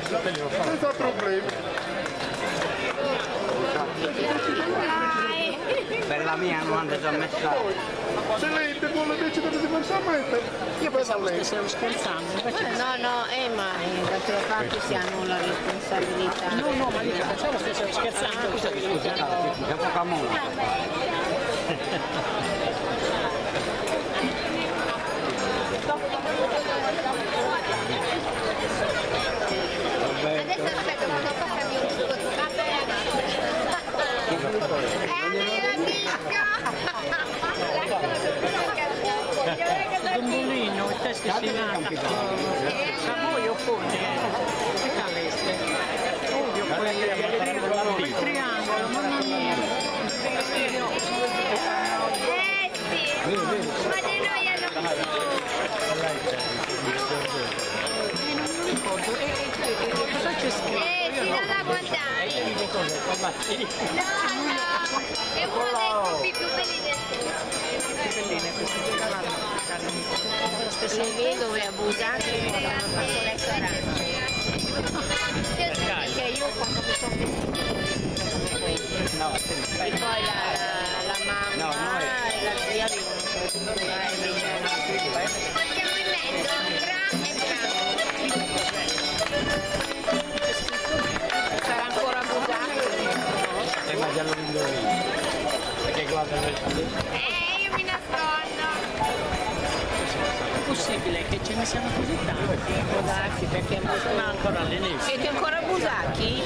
Senza problemi. Per la mia non hanno già messo. Se lei vuole decidere diversamente, Io pensavo che stessero scherzando, invece No, ma d'altra parte si hanno la responsabilità. no, ma io pensavo stessero scherzando. È un po' camone. Adesso aspetta quando passami un sugo. Va bene. La picca! Un mulino, il testo si nata. Ma voi oppone, che caleste? Voi oppone, il triangolo, mamma mia. Sì, ma di noi hanno Non mi ricordo, cosa c'è scritto? si dà da guardare. No, è uno dei gruppi più belli del Le vedove abusate mi hanno fatto letto arance. Perché io quando mi sono vestita e poi la mamma e la zia avevano Siamo in mezzo, Bra e Bra. sarà ancora abusato. Ma già non indovino. Perché guarda Io mi nascondo. È possibile che ce ne siano così tanti? Può darsi perché Sono ancora all'inizio. siete ancora abusati?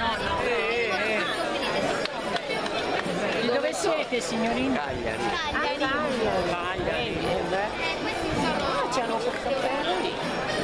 Di dove siete, signorina? Cagliari. Cagliari. Questi sono C'hanno quel cappello lì.